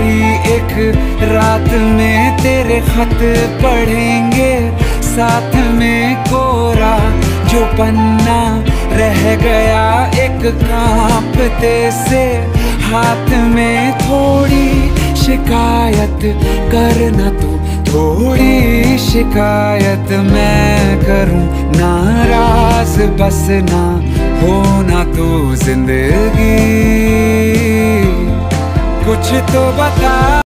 कोई एक रात में तेरे खत पढ़ेंगे, साथ में कोरा जो पन्ना रह गया एक कांपते से हाथ में। थोड़ी शिकायत करना तू, थोड़ी शिकायत मैं करूं, नाराज बस ना होना तू जिंदगी। कुछ तो बता।